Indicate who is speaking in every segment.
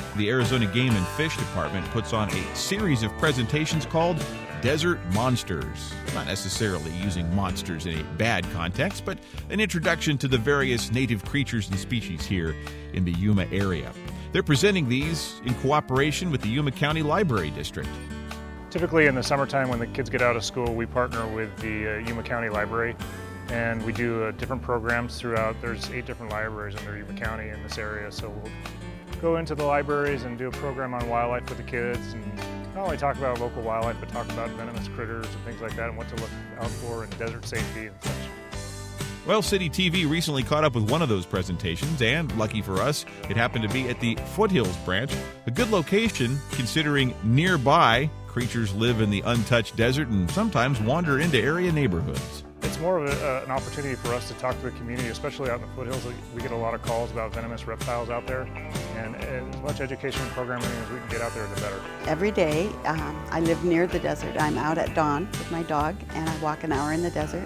Speaker 1: the Arizona Game and Fish Department puts on a series of presentations called Desert Monsters. Not necessarily using monsters in a bad context, but an introduction to the various native creatures and species here in the Yuma area. They're presenting these in cooperation with the Yuma County Library District.
Speaker 2: Typically in the summertime when the kids get out of school, we partner with the Yuma County Library, and we do different programs throughout. There's 8 different libraries under Yuma County in this area, so we'll go into the libraries and do a program on wildlife with the kids, and not only talk about local wildlife, but talk about venomous critters and things like that and what to look out for and desert safety and such.
Speaker 1: Well, City TV recently caught up with one of those presentations, and lucky for us, it happened to be at the Foothills branch, a good location considering nearby creatures live in the untouched desert and sometimes wander into area neighborhoods.
Speaker 2: It's more of an opportunity for us to talk to the community, especially out in the foothills. We get a lot of calls about venomous reptiles out there, and as much education and programming as we can get out there, the better.
Speaker 3: Every day, I live near the desert. I'm out at dawn with my dog, and I walk an hour in the desert,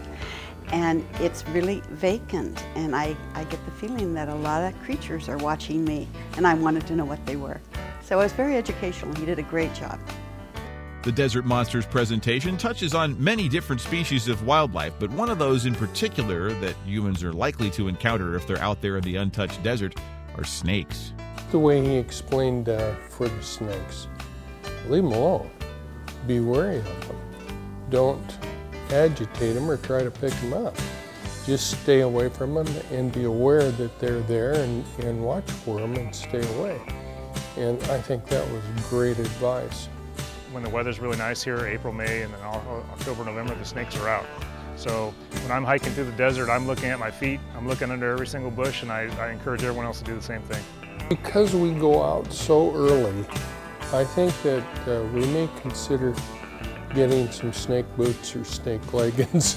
Speaker 3: and it's really vacant, and I get the feeling that a lot of creatures are watching me, and I wanted to know what they were. So it was very educational. He did a great job.
Speaker 1: The Desert Monsters presentation touches on many different species of wildlife, but one of those in particular that humans are likely to encounter if they're out there in the untouched desert are snakes.
Speaker 4: The way he explained for the snakes, leave them alone. Be wary of them. Don't agitate them or try to pick them up. Just stay away from them and be aware that they're there and watch for them and stay away. And I think that was great advice.
Speaker 2: When the weather's really nice here, April, May, and then October, November, the snakes are out. So when I'm hiking through the desert, I'm looking at my feet, I'm looking under every single bush, and I encourage everyone else to do the same thing.
Speaker 4: Because we go out so early, I think that we may consider getting some snake boots or snake leggings.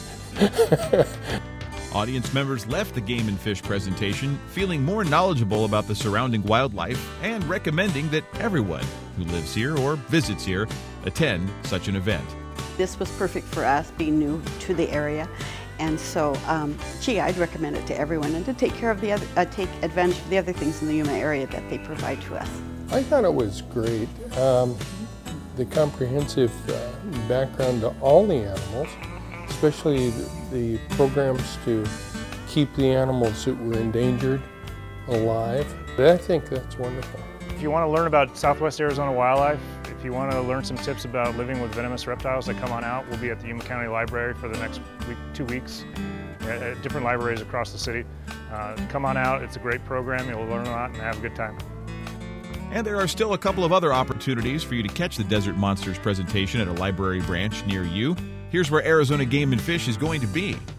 Speaker 1: Audience members left the Game and Fish presentation feeling more knowledgeable about the surrounding wildlife and recommending that everyone who lives here or visits here attend such an event.
Speaker 3: This was perfect for us, being new to the area, and so, I'd recommend it to everyone, and to take care of take advantage of the other things in the Yuma area that they provide to us.
Speaker 4: I thought it was great. The comprehensive background to all the animals, especially the programs to keep the animals that were endangered alive. I think that's wonderful.
Speaker 2: If you want to learn about Southwest Arizona wildlife, if you want to learn some tips about living with venomous reptiles, then come on out. We'll be at the Yuma County Library for the next 2 weeks at different libraries across the city. Come on out. It's a great program. You'll learn a lot and have a good time.
Speaker 1: And there are still a couple of other opportunities for you to catch the Desert Monsters presentation at a library branch near you. Here's where Arizona Game and Fish is going to be.